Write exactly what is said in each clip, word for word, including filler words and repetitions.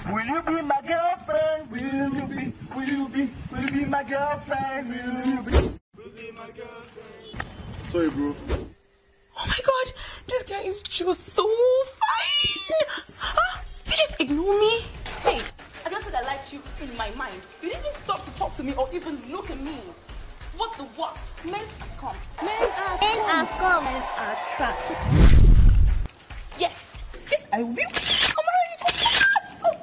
Will you be my girlfriend? Will you be? Will you be? Will you be my girlfriend? Will you be? Will you be my girlfriend? Sorry, bro. Oh my God, this guy is just so fine. Huh? Did you just ignore me? Hey, I just said I liked you in my mind. You didn't stop to talk to me or even look at me. What the what? Men are scum. Men are scum. Men are scum. Men are trash. Yes. Yes, I will. Oh my God.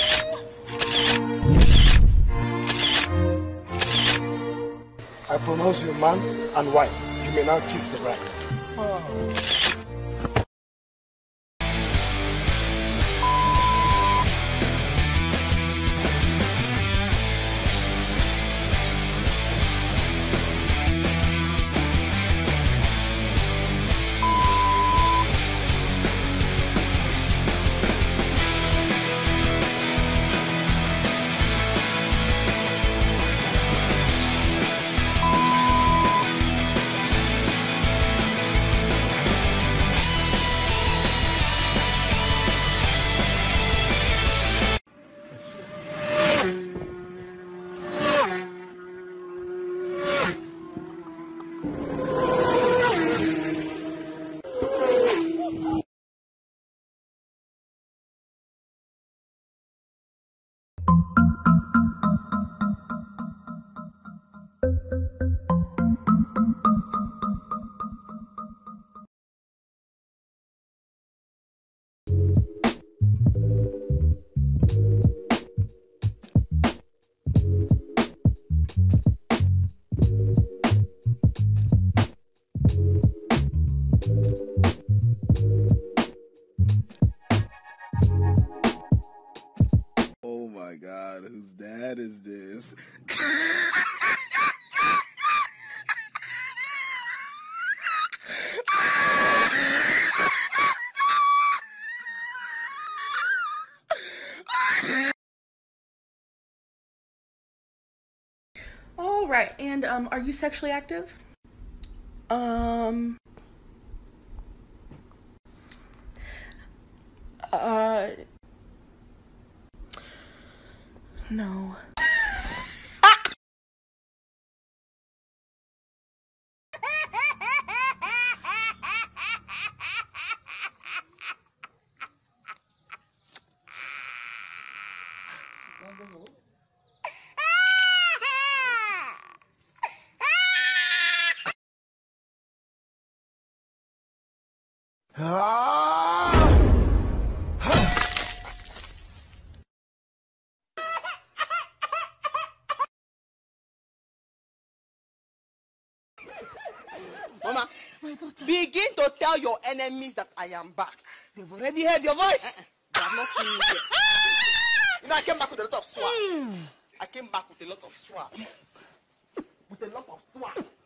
I pronounce you man and wife. You may now kiss the bride. Oh. Oh my God, whose dad is this? All right, and um, are you sexually active? Um. Uh. No. Mama, begin to tell your enemies that I am back. They've already heard your voice. They have not seen me yet. You know, I came back with a lot of swag. Mm. I came back with a lot of swag. With a lot of swag.